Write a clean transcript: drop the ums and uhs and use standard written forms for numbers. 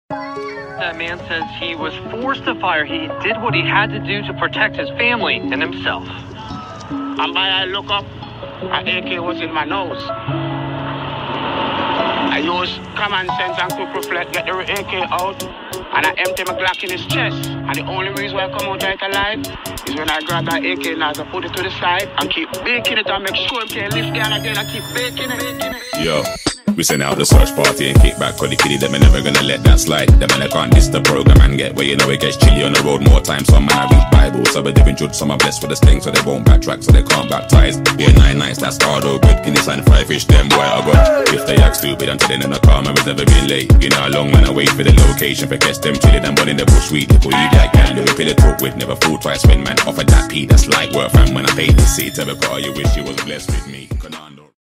That man says he was forced to fire. He did what he had to do to protect his family and himself. And by I look up, an AK was in my nose. I used common sense and quick reflect, get the AK out, and I empty my Glock in his chest. And the only reason why I come out right alive is when I grab that AK and I put it to the side and keep baking it and make sure I can lift it again and keep baking it. Yo. We send out the search party and kick back for the kiddie. Them are never gonna let that slide. Them man, I can't diss the program and get where you know it gets chilly on the road more time. Some man I read Bible, some are different judge, some are blessed with the sting, so they won't backtrack, so they can't baptize. Yeah, 9 nights, that's hard or good. Guinness and fried fish, them boy I got. If they act stupid until then in the car, man, we've never been late. You know how long when I wait for the location for catch them chilling and burning the bush weed. People eat like can do it, feel it talk with, never fool twice when man offered that P. That's like work, fam. When I paid the seat, ever call you wish you was blessed with me.